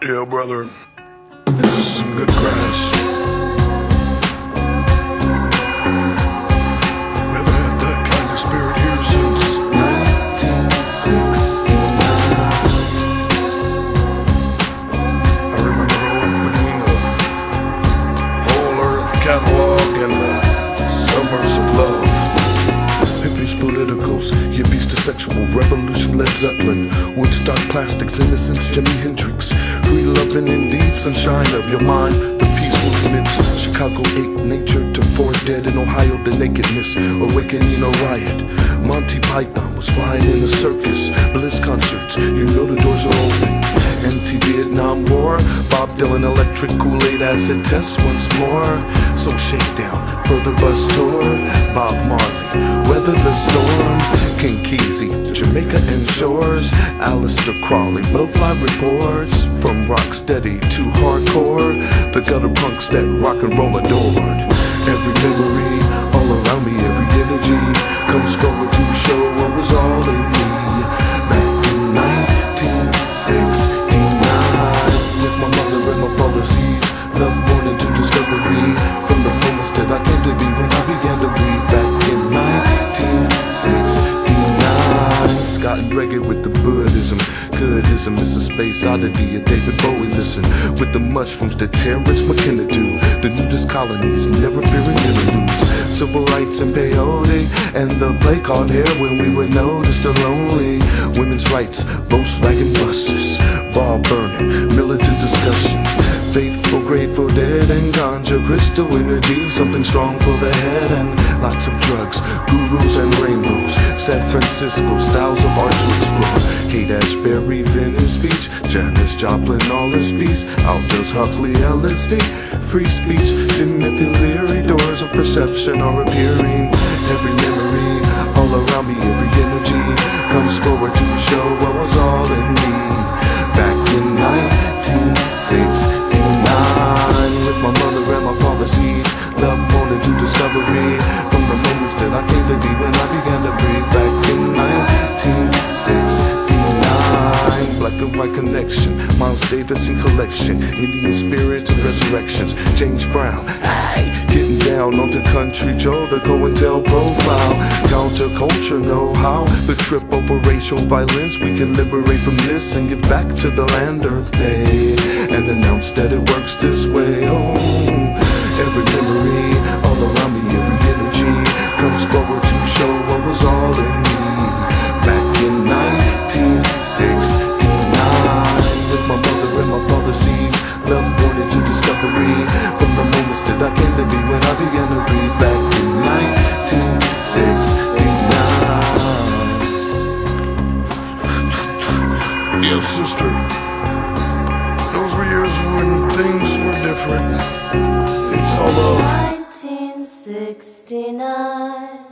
Yeah, brother, this is some good grass. We haven't had that kind of spirit here since 1969. I remember opening the Whole Earth catalog and the Summers of Love. Hippies, politicals, yippies to sexual revolution, Led Zeppelin, Woodstock, plastics, innocence, Jimi Hendrix. Free loving indeed, sunshine of your mind. The peace movements, Chicago 8, nature to 4 dead in Ohio, the nakedness, awakening a riot. Monty Python was flying in a circus. Bliss concerts, you know the doors are open. Anti-Vietnam War, Bob Dylan, electric Kool-Aid, acid test once more. So shakedown, further bus tour, Bob Marley, weather the storm. King Kesey, Jamaica and shores, Aleister Crowley, blowfly reports. From rock steady to hardcore, the gutter punks that rock and roll adored. Every memory, all around me, every energy comes forward to show what was all in me. Back in 1969, with my mother and my father's seeds, love born into discovery. From the moments that I came to be when I began to breathe. Back in 1969, Scott and reggae with the Buddhism. Goodism is a space oddity, a David Bowie listen. With the mushrooms that Terrence McKenna do. The nudist colonies, never fearing interludes. Civil rights and peyote, and the play called Hair when we would notice the lonely. Women's rights, Volkswagen busters, bar burning, militant discussions. Faithful, grateful, dead and ganja, crystal energy, something strong for the head. And lots of drugs, gurus and rainbows. San Francisco, styles of art to explore. Kate Ashbury, Venice Beach, Janis Joplin, all his peace. Aldous Huxley, LSD, free speech. Timothy Leary, doors of perception are appearing. Every memory, all around me, every energy comes forward to show what was all in me. Back in 1969, with my mother and my father's seeds, love born into discovery. From the moments that I came to be when I began to breathe. Back in 1969, black and white connection, Miles Davis in collection, Indian spirits and resurrections, James Brown, aye, getting down onto Country Joe, the COINTEL profile, counterculture know-how, the trip over racial violence. We can liberate from this and give back to the land, Earth Day, and announce that it works this way. Oh, every memory, all around me, every energy comes forward to show what was all in me. Back in 1969, with my mother and my father's seeds, love born into discovery. From the moments that I came to be when I began to breathe. Back in 1969. Yeah, sister, those were years when things were different. It's all love. 1969.